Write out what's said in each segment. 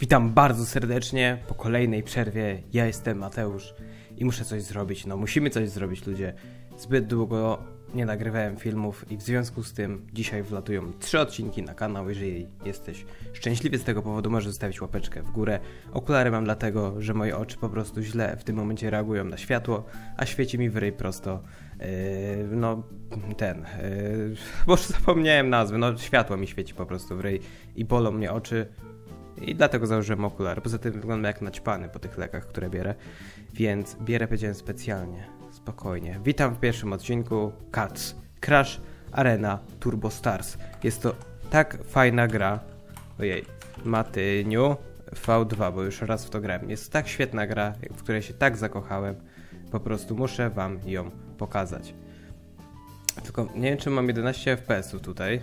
Witam bardzo serdecznie po kolejnej przerwie. Ja jestem Mateusz i muszę coś zrobić. No musimy coś zrobić, ludzie. Zbyt długo nie nagrywałem filmów i w związku z tym dzisiaj wlatują 3 odcinki na kanał. Jeżeli jesteś szczęśliwy z tego powodu, możesz zostawić łapeczkę w górę. Okulary mam dlatego, że moje oczy po prostu źle w tym momencie reagują na światło, a świeci mi w ryj prosto. Bo już zapomniałem nazwy, światło mi świeci po prostu w ryj i bolą mnie oczy. I dlatego założyłem okulary. Poza tym wyglądam jak naćpany po tych lekach, które bierę. Więc bierę, powiedziałem, specjalnie. Spokojnie. Witam w pierwszym odcinku Cats Crash Arena Turbo Stars. Jest to tak fajna gra. Ojej. Matyniu V2, bo już raz w to grałem. Jest to tak świetna gra, w której się tak zakochałem. Po prostu muszę wam ją pokazać. Tylko nie wiem, czy mam 11 FPS-ów tutaj.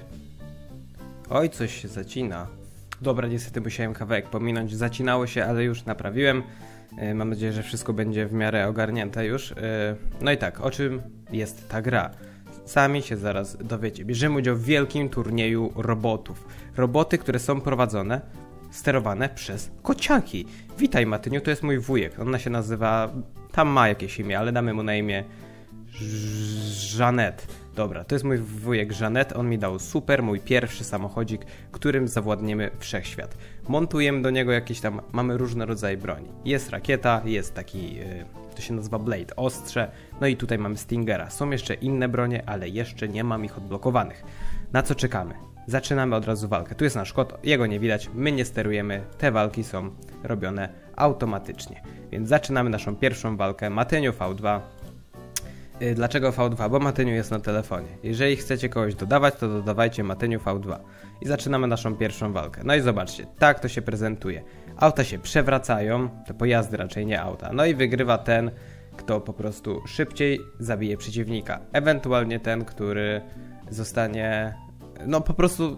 Oj, coś się zacina. Dobra, niestety musiałem kawałek pominąć, zacinało się, ale już naprawiłem. Mam nadzieję, że wszystko będzie w miarę ogarnięte już. No i tak, o czym jest ta gra? Sami się zaraz dowiecie. Bierzemy udział w wielkim turnieju robotów. Roboty, które są prowadzone, sterowane przez kociaki. Witaj, Matyniu, to jest mój wujek. On się nazywa... Tam ma jakieś imię, ale damy mu na imię... Żanet. Dobra, to jest mój wujek Żanet, on mi dał mój pierwszy samochodzik, którym zawładniemy wszechświat. Montujemy do niego jakieś tam, mamy różne rodzaje broni. Jest rakieta, jest taki, to się nazywa Blade, ostrze, no i tutaj mamy Stingera. Są jeszcze inne bronie, ale jeszcze nie mam ich odblokowanych. Na co czekamy? Zaczynamy od razu walkę. Tu jest nasz kot, jego nie widać, my nie sterujemy, te walki są robione automatycznie. Więc zaczynamy naszą pierwszą walkę, Matyniu V2. Dlaczego V2? Bo Matyniu jest na telefonie. Jeżeli chcecie kogoś dodawać, to dodawajcie Matyniu V2. I zaczynamy naszą pierwszą walkę. No i zobaczcie, tak to się prezentuje. Auta się przewracają, te pojazdy raczej, nie auta. No i wygrywa ten, kto po prostu szybciej zabije przeciwnika. Ewentualnie ten, który zostanie... No po prostu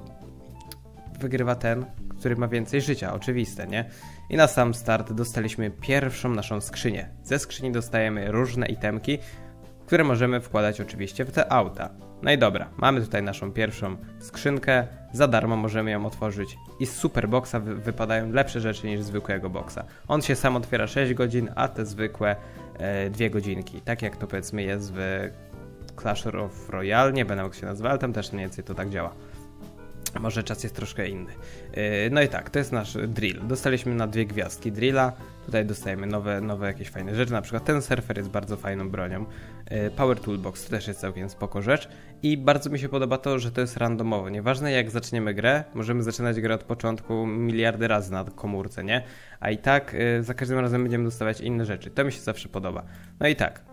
wygrywa ten, który ma więcej życia, oczywiste, nie? I na sam start dostaliśmy pierwszą naszą skrzynię. Ze skrzyni dostajemy różne itemki, które możemy wkładać oczywiście w te auta. No i dobra, mamy tutaj naszą pierwszą skrzynkę, za darmo możemy ją otworzyć i z superboxa wypadają lepsze rzeczy niż zwykłego boxa. On się sam otwiera 6 godzin, a te zwykłe 2 godzinki, tak jak to powiedzmy jest w Clash of Royale, nie będę jak się nazywa, ale tam też mniej więcej to tak działa. Może czas jest troszkę inny. No i tak, to jest nasz drill. Dostaliśmy na 2 gwiazdki drilla. Tutaj dostajemy nowe jakieś fajne rzeczy. Na przykład ten surfer jest bardzo fajną bronią. Power Toolbox to też jest całkiem spoko rzecz. I bardzo mi się podoba to, że to jest randomowo. Nieważne jak zaczniemy grę, możemy zaczynać grę od początku miliardy razy na komórce, nie? A i tak za każdym razem będziemy dostawać inne rzeczy. To mi się zawsze podoba. No i tak.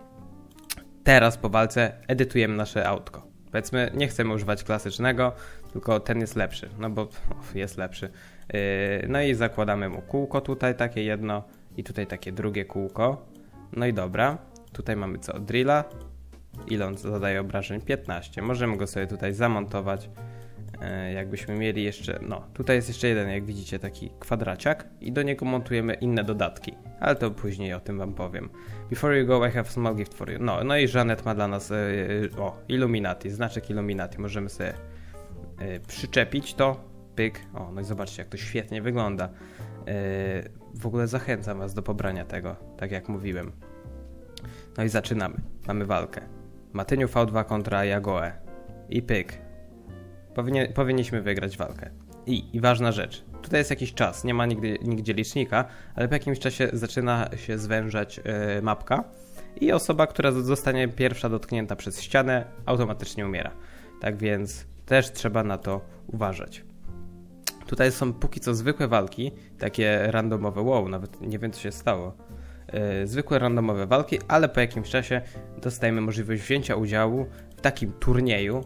Teraz po walce edytujemy nasze autko. Powiedzmy, nie chcemy używać klasycznego, tylko ten jest lepszy, no bo jest lepszy. No i zakładamy mu kółko tutaj, takie jedno i tutaj takie drugie kółko. No i dobra, tutaj mamy co? Drilla. Ile on zadaje obrażeń? 15. Możemy go sobie tutaj zamontować. Jakbyśmy mieli jeszcze, no tutaj jest jeszcze jeden, jak widzicie, taki kwadraciak i do niego montujemy inne dodatki, ale to później o tym wam powiem. Before you go, I have a small gift for you. No i Żanet ma dla nas, Illuminati, znaczek Illuminati, możemy sobie przyczepić to, pyk, no i zobaczcie jak to świetnie wygląda. W ogóle zachęcam was do pobrania tego, tak jak mówiłem. No i zaczynamy, mamy walkę. Matyniu V2 kontra Jagoe i pyk. Powinniśmy wygrać walkę. I ważna rzecz, tutaj jest jakiś czas, nie ma nigdzie licznika, ale po jakimś czasie zaczyna się zwężać mapka i osoba, która zostanie pierwsza dotknięta przez ścianę, automatycznie umiera. Tak więc też trzeba na to uważać. Tutaj są póki co zwykłe walki, takie randomowe, nawet nie wiem co się stało. Zwykłe randomowe walki, ale po jakimś czasie dostajemy możliwość wzięcia udziału w takim turnieju,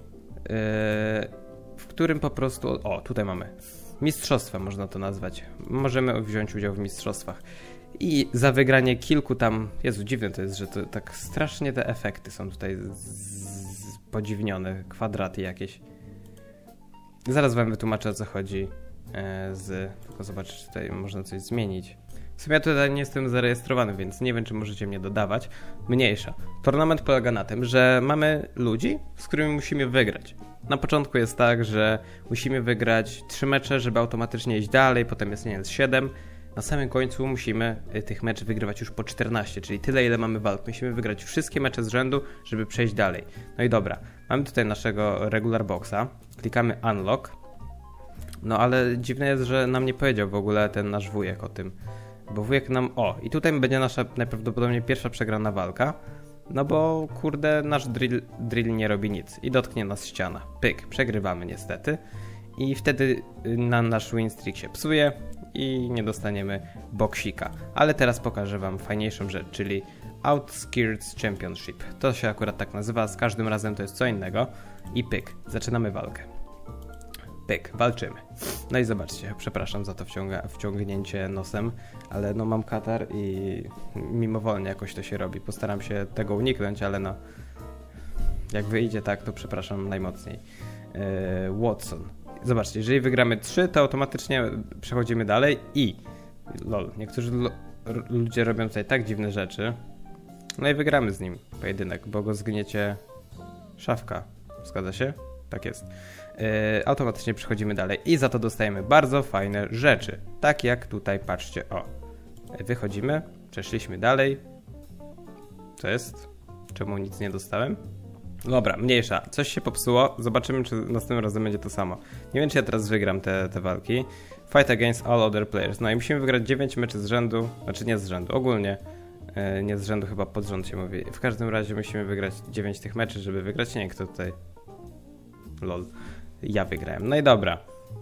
w którym po prostu, tutaj mamy mistrzostwa, można to nazwać. Możemy wziąć udział w mistrzostwach. I za wygranie kilku tam, Jezu, dziwne to jest, że to tak strasznie te efekty są tutaj podziwnione, kwadraty jakieś. Zaraz wam wytłumaczę o co chodzi tylko zobaczyć, tutaj można coś zmienić. W sumie ja tutaj nie jestem zarejestrowany, więc nie wiem, czy możecie mnie dodawać. Mniejsza. Tournament polega na tym, że mamy ludzi, z którymi musimy wygrać. Na początku jest tak, że musimy wygrać 3 mecze, żeby automatycznie iść dalej, potem jest, nie wiem, 7 Na samym końcu musimy tych meczy wygrywać już po 14, czyli tyle, ile mamy walk. Musimy wygrać wszystkie mecze z rzędu, żeby przejść dalej. No i dobra, mamy tutaj naszego regular boxa, klikamy unlock, no ale dziwne jest, że nam nie powiedział w ogóle ten nasz wujek o tym, bo wujek nam... O, i tutaj będzie nasza najprawdopodobniej pierwsza przegrana walka, no bo kurde, nasz drill nie robi nic i dotknie nas ściana. Pyk, przegrywamy niestety i wtedy nasz win streak się psuje i nie dostaniemy boksika. Ale teraz pokażę wam fajniejszą rzecz, czyli Outskirts Championship. To się akurat tak nazywa, z każdym razem to jest co innego. I pyk, zaczynamy walkę. Pyk, walczymy. No i zobaczcie, przepraszam za to wciągnięcie nosem, ale no mam katar i mimowolnie jakoś to się robi. Postaram się tego uniknąć, ale no jak wyjdzie tak, to przepraszam najmocniej. Watson. Zobaczcie, jeżeli wygramy 3, to automatycznie przechodzimy dalej i lol, niektórzy ludzie robią tutaj tak dziwne rzeczy. No i wygramy z nim pojedynek, bo go zgniecie szafka. Zgadza się? Tak jest. Automatycznie przechodzimy dalej i za to dostajemy bardzo fajne rzeczy. Tak jak tutaj, patrzcie, o. Wychodzimy, przeszliśmy dalej. Co jest? Czemu nic nie dostałem? Dobra, mniejsza. Coś się popsuło. Zobaczymy, czy następnym razem będzie to samo. Nie wiem, czy ja teraz wygram te walki. Fight against all other players. No i musimy wygrać 9 meczy z rzędu. Znaczy nie z rzędu, ogólnie. Nie z rzędu, chyba pod rząd się mówi. W każdym razie musimy wygrać 9 tych meczy, żeby wygrać. Nie, kto tutaj... Lol. Ja wygrałem. No i dobra.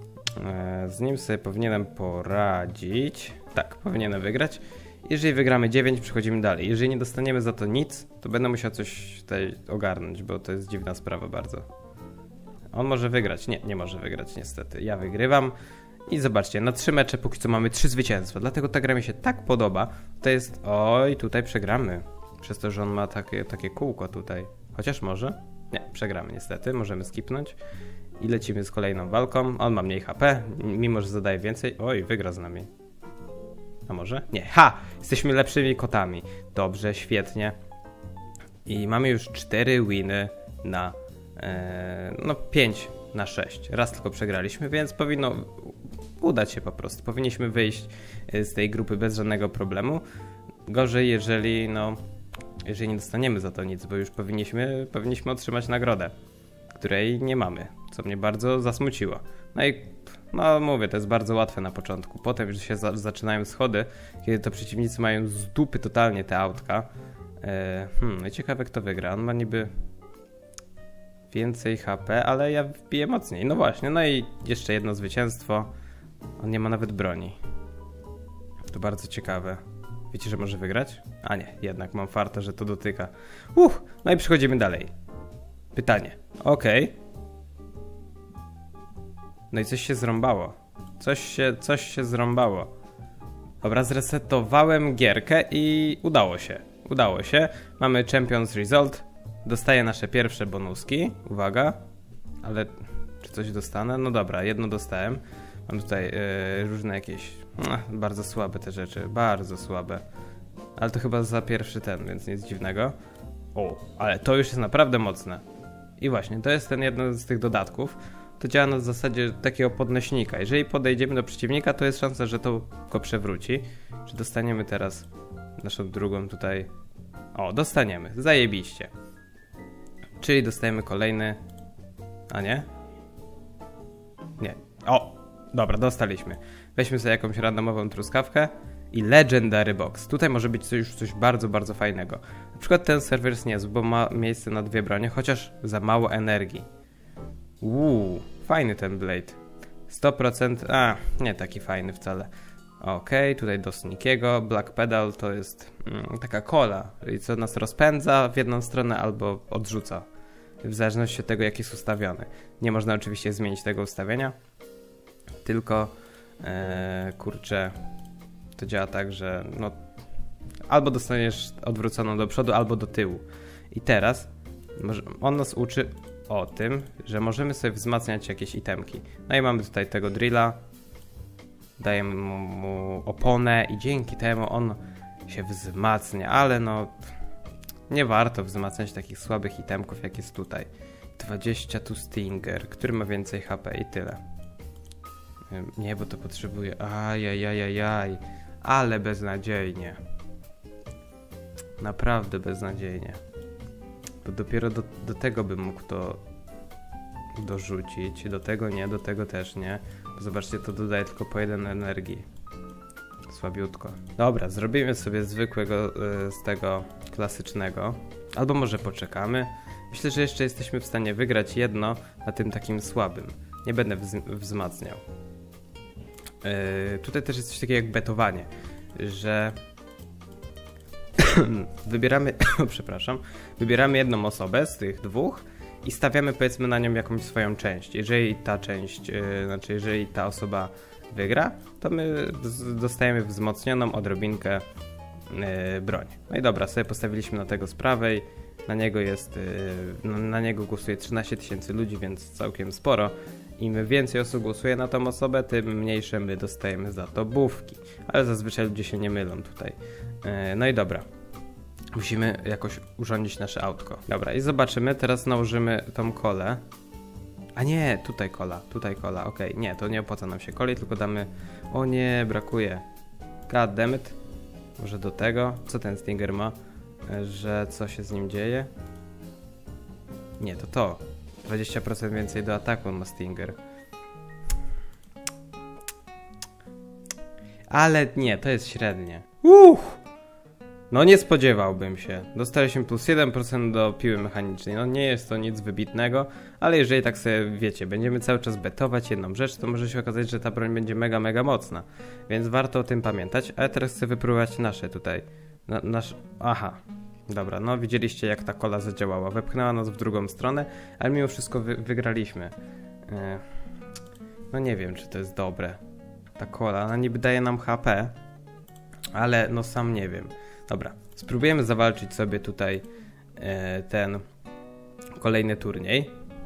Z nim sobie powinienem poradzić. Tak, powinienem wygrać. Jeżeli wygramy 9, przechodzimy dalej. Jeżeli nie dostaniemy za to nic, to będę musiał coś tutaj ogarnąć, bo to jest dziwna sprawa bardzo. On może wygrać. Nie, nie może wygrać niestety. Ja wygrywam. I zobaczcie, na 3 mecze póki co mamy 3 zwycięstwa. Dlatego ta gra mi się tak podoba. To jest... Oj, tutaj przegramy. Przez to, że on ma takie kółko tutaj. Chociaż może? Nie, przegramy niestety. Możemy skipnąć. I lecimy z kolejną walką. On ma mniej HP, mimo że zadaje więcej. Oj, wygra z nami. A może? Nie. Ha! Jesteśmy lepszymi kotami. Dobrze, świetnie. I mamy już 4 winy na... no 5 na 6. Raz tylko przegraliśmy, więc powinno udać się po prostu. Powinniśmy wyjść z tej grupy bez żadnego problemu. Gorzej, jeżeli nie dostaniemy za to nic, bo już powinniśmy otrzymać nagrodę, której nie mamy, co mnie bardzo zasmuciło. No i no mówię, to jest bardzo łatwe na początku. Potem już się zaczynają schody, kiedy to przeciwnicy mają z dupy totalnie te autka. No i ciekawe, kto wygra. On ma niby więcej HP, ale ja wbiję mocniej. No właśnie, no i jeszcze jedno zwycięstwo. On nie ma nawet broni. To bardzo ciekawe. Wiecie, że może wygrać? A nie, jednak mam farta, że to dotyka. No i przechodzimy dalej. Pytanie. Okej. No i coś się zrąbało. Coś się zrąbało. Dobra, zresetowałem gierkę i udało się. Mamy Champions Result. Dostaję nasze pierwsze bonuski. Uwaga. Ale czy coś dostanę? No dobra, jedno dostałem. Mam tutaj różne jakieś... bardzo słabe te rzeczy. Bardzo słabe. Ale to chyba za pierwszy ten, więc nic dziwnego. O, ale to już jest naprawdę mocne. I właśnie, to jest ten jeden z tych dodatków. To działa na zasadzie takiego podnośnika. Jeżeli podejdziemy do przeciwnika, to jest szansa, że to go przewróci. Czy dostaniemy teraz naszą drugą tutaj... O, dostaniemy. Zajebiście. Czyli dostajemy kolejny... A nie? Nie. O! Dobra, dostaliśmy. Weźmy sobie jakąś randomową truskawkę i Legendary Box. Tutaj może być już coś bardzo, bardzo fajnego. Na przykład ten serwer jest niezły, bo ma miejsce na 2 bronie, chociaż za mało energii. Fajny ten Blade. 100%, nie taki fajny wcale. Okej, tutaj do Sneakiego. Black Pedal to jest taka kola, co nas rozpędza w jedną stronę albo odrzuca. W zależności od tego, jak jest ustawiony. Nie można oczywiście zmienić tego ustawienia. Tylko, kurczę, to działa tak, że no, albo dostaniesz odwróconą do przodu, albo do tyłu. I teraz on nas uczy o tym, że możemy sobie wzmacniać jakieś itemki. No i mamy tutaj tego drilla. Dajemy mu oponę i dzięki temu on się wzmacnia, ale no nie warto wzmacniać takich słabych itemków, jak jest tutaj. 20 tu Stinger, który ma więcej HP i tyle. Nie, bo to potrzebuje... Ajajajajaj. ale beznadziejnie. Naprawdę beznadziejnie. Bo dopiero do tego bym mógł to dorzucić. Do tego nie, do tego też nie. Bo zobaczcie, to dodaje tylko po 1 energii. Słabiutko. Dobra, zrobimy sobie zwykłego z tego klasycznego. Albo może poczekamy. Myślę, że jeszcze jesteśmy w stanie wygrać jedno na tym takim słabym. Nie będę wzmacniał. Tutaj też jest coś takiego jak betowanie, że wybieramy, przepraszam, wybieramy jedną osobę z tych dwóch i stawiamy powiedzmy na nią jakąś swoją część. Jeżeli ta część, znaczy jeżeli ta osoba wygra, to my dostajemy wzmocnioną odrobinkę broń. No i dobra, sobie postawiliśmy na tego z prawej, na niego jest, na niego głosuje 13 000 ludzi, więc całkiem sporo. Im więcej osób głosuje na tą osobę, tym mniejsze my dostajemy za to buffki. Ale zazwyczaj ludzie się nie mylą tutaj. No i dobra. Musimy jakoś urządzić nasze autko. Dobra, i zobaczymy. Teraz nałożymy tą kolę. A nie, tutaj kola. Okej, nie, to nie opłaca nam się coli, tylko damy... O nie, brakuje. God damn it. Może do tego? Co ten Stinger ma? Że co się z nim dzieje? Nie, to. 20% więcej do ataku ma Stinger. Ale nie, to jest średnie. No nie spodziewałbym się. Dostaliśmy plus 1% do piły mechanicznej. No nie jest to nic wybitnego, ale jeżeli tak sobie wiecie, będziemy cały czas betować jedną rzecz, to może się okazać, że ta broń będzie mega, mega mocna. Więc warto o tym pamiętać. Ale teraz chcę wypróbować nasze tutaj. Aha. Dobra, no widzieliście jak ta kola zadziałała. Wepchnęła nas w drugą stronę, ale mimo wszystko wygraliśmy. No nie wiem, czy to jest dobre. Ta kola, ona niby daje nam HP, ale no sam nie wiem. Dobra, spróbujemy zawalczyć sobie tutaj ten kolejny turniej.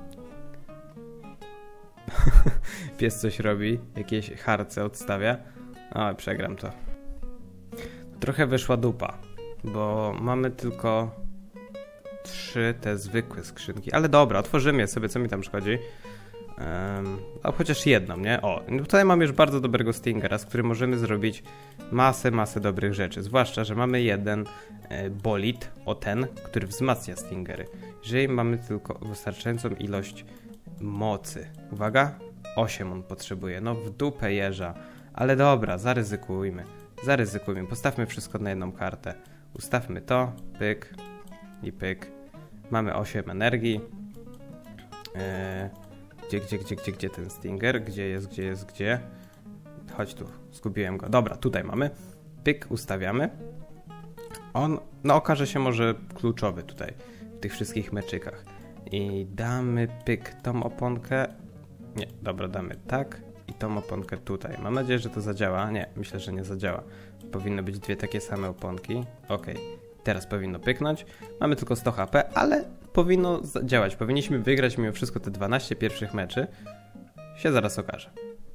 Pies coś robi, jakieś harce odstawia. O, przegram to. Trochę wyszła dupa, bo mamy tylko 3 te zwykłe skrzynki. Ale dobra, otworzymy je sobie, co mi tam szkodzi. A chociaż jedną, nie? O, tutaj mamy już bardzo dobrego Stingera, z którym możemy zrobić masę dobrych rzeczy. Zwłaszcza, że mamy jeden bolid, który wzmacnia Stingery. Jeżeli mamy tylko wystarczającą ilość mocy. Uwaga, 8 on potrzebuje. No w dupę jeża. Ale dobra, zaryzykujmy. Postawmy wszystko na jedną kartę. Ustawmy to, pyk i pyk. Mamy 8 energii. Gdzie ten Stinger? Gdzie? Chodź tu, zgubiłem go. Dobra, tutaj mamy. Pyk, ustawiamy. On, no okaże się może kluczowy tutaj, w tych wszystkich meczykach. I damy pyk tą oponkę. Nie, dobra, damy tak. I tą oponkę tutaj. Mam nadzieję, że to zadziała. Nie, myślę, że nie zadziała. Powinny być 2 takie same oponki. Okej. Teraz powinno pyknąć. Mamy tylko 100 HP, ale powinno działać. Powinniśmy wygrać mimo wszystko te 12 pierwszych meczy. Się zaraz okaże.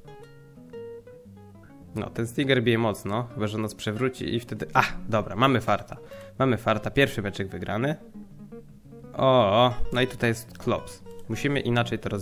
No, ten Stinger bije mocno, chyba że nas przewróci i wtedy... dobra, mamy farta. Pierwszy meczek wygrany. No i tutaj jest klops. Musimy inaczej to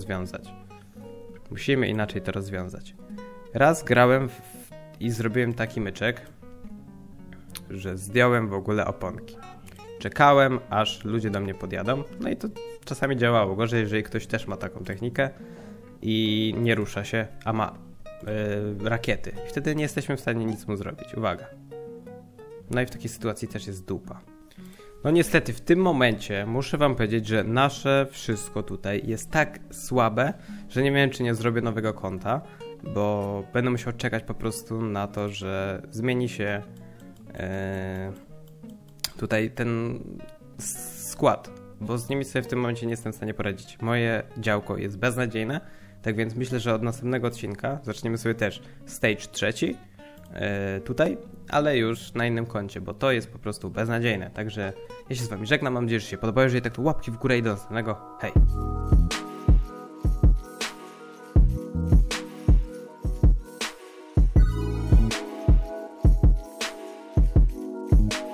rozwiązać. Raz grałem i zrobiłem taki myczek, że zdjąłem w ogóle oponki. Czekałem, aż ludzie do mnie podjadą. No i to czasami działało. Gorzej, jeżeli ktoś też ma taką technikę i nie rusza się, a ma rakiety. I wtedy nie jesteśmy w stanie nic mu zrobić. Uwaga. No i w takiej sytuacji też jest dupa. No niestety w tym momencie muszę wam powiedzieć, że nasze wszystko tutaj jest tak słabe, że nie wiem, czy nie zrobię nowego konta, bo będę musiał czekać po prostu na to, że zmieni się tutaj ten skład, bo z nimi sobie w tym momencie nie jestem w stanie poradzić. Moje działko jest beznadziejne, tak więc myślę, że od następnego odcinka zaczniemy sobie też stage 3 tutaj, ale już na innym koncie, bo to jest po prostu beznadziejne. Także ja się z wami żegnam, mam nadzieję, że się podobało. Jeżeli tak, to łapki w górę i do następnego. Hej!